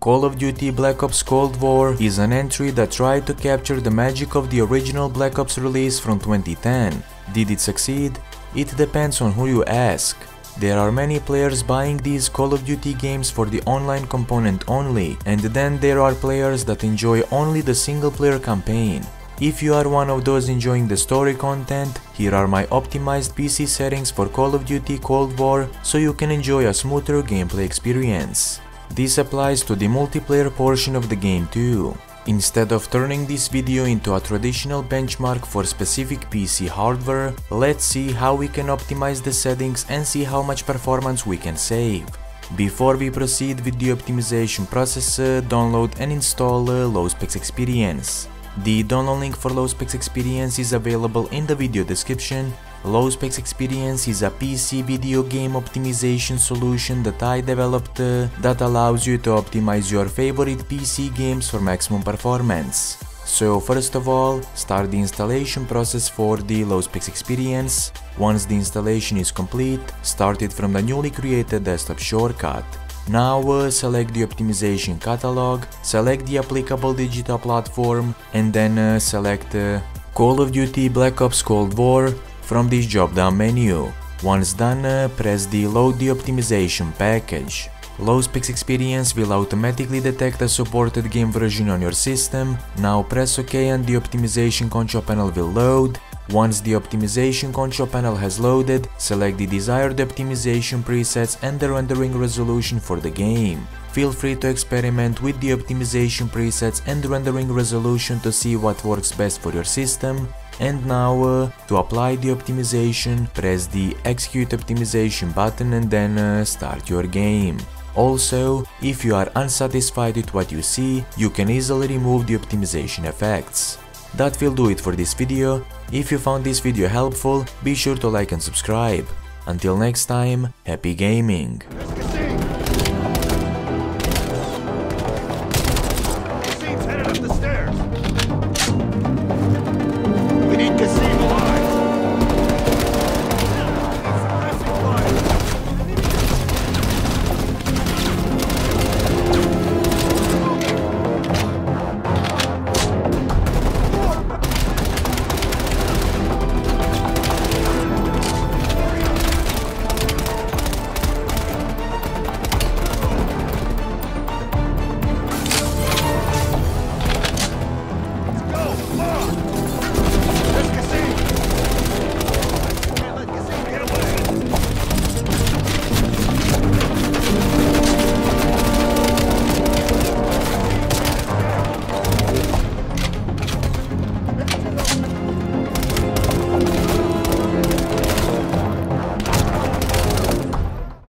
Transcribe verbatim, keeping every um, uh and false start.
Call of Duty Black Ops Cold War is an entry that tried to capture the magic of the original Black Ops release from twenty ten. Did it succeed? It depends on who you ask. There are many players buying these Call of Duty games for the online component only, and then there are players that enjoy only the single player campaign. If you are one of those enjoying the story content, here are my optimized P C settings for Call of Duty Cold War so you can enjoy a smoother gameplay experience. This applies to the multiplayer portion of the game too. Instead of turning this video into a traditional benchmark for specific P C hardware, let's see how we can optimize the settings and see how much performance we can save. Before we proceed with the optimization process, uh, download and install uh, Low Specs Experience. The download link for Low Specs Experience is available in the video description. Low Specs Experience is a P C video game optimization solution that I developed uh, that allows you to optimize your favorite P C games for maximum performance. So first of all, start the installation process for the Low Specs Experience. Once the installation is complete, start it from the newly created desktop shortcut. Now uh, select the optimization catalog, select the applicable digital platform, and then uh, select uh, Call of Duty Black Ops Cold War from this drop-down menu. Once done, uh, press the Load the Optimization package. Low Specs Experience will automatically detect a supported game version on your system. Now press OK and the optimization control panel will load. Once the optimization control panel has loaded, select the desired optimization presets and the rendering resolution for the game. Feel free to experiment with the optimization presets and rendering resolution to see what works best for your system. And now, uh, to apply the optimization, press the Execute Optimization button and then uh, start your game. Also, if you are unsatisfied with what you see, you can easily remove the optimization effects. That will do it for this video. If you found this video helpful, be sure to like and subscribe. Until next time, happy gaming!